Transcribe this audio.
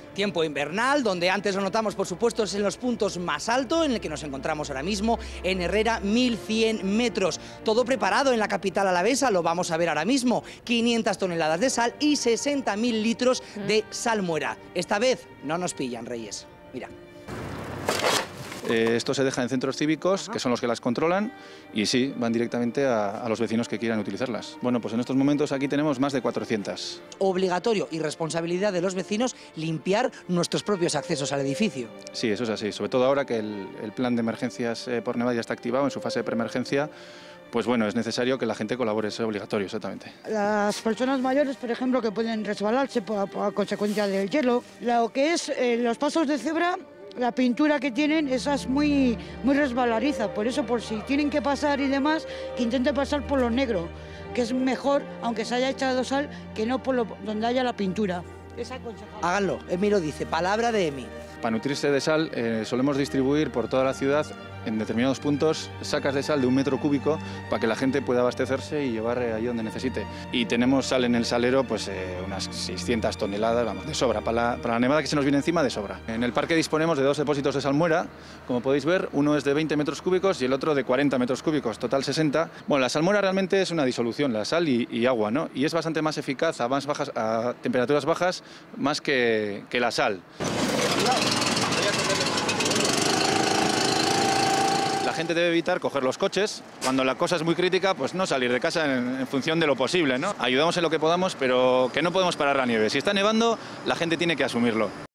Tiempo invernal, donde antes lo notamos, por supuesto, es en los puntos más altos, en el que nos encontramos ahora mismo, en Herrera, 1100 metros. Todo preparado en la capital alavesa, lo vamos a ver ahora mismo. 500 toneladas de sal y 60.000 litros de salmuera. Esta vez no nos pillan, Reyes. Mira. Esto se deja en centros cívicos, que son los que las controlan, y sí, van directamente a los vecinos que quieran utilizarlas. Bueno, pues en estos momentos aquí tenemos más de 400. Obligatorio y responsabilidad de los vecinos limpiar nuestros propios accesos al edificio. Sí, eso es así, sobre todo ahora que el plan de emergencias por nevada ya está activado en su fase de preemergencia. Pues bueno, es necesario que la gente colabore, es obligatorio, exactamente. Las personas mayores, por ejemplo, que pueden resbalarse a consecuencia del hielo. Lo que es los pasos de cebra, la pintura que tienen, esa es muy resbaladiza. Por eso, por si tienen que pasar y demás, que intenten pasar por lo negro, que es mejor, aunque se haya echado sal, que no por donde haya la pintura. Es aconsejable. Háganlo, Emi lo dice, palabra de Emi. Para nutrirse de sal solemos distribuir por toda la ciudad en determinados puntos sacas de sal de 1 metro cúbico para que la gente pueda abastecerse y llevar allí donde necesite. Y tenemos sal en el salero, pues unas 600 toneladas, vamos, de sobra. Para la nevada que se nos viene encima, de sobra. En el parque disponemos de 2 depósitos de salmuera, como podéis ver, uno es de 20 metros cúbicos y el otro de 40 metros cúbicos, total 60. Bueno, la salmuera realmente es una disolución, la sal y agua, ¿no? Y es bastante más eficaz a temperaturas bajas más que la sal. La gente debe evitar coger los coches. Cuando la cosa es muy crítica, pues no salir de casa en función de lo posible, ¿no? Ayudamos en lo que podamos, pero que no podemos parar la nieve. Si está nevando, la gente tiene que asumirlo.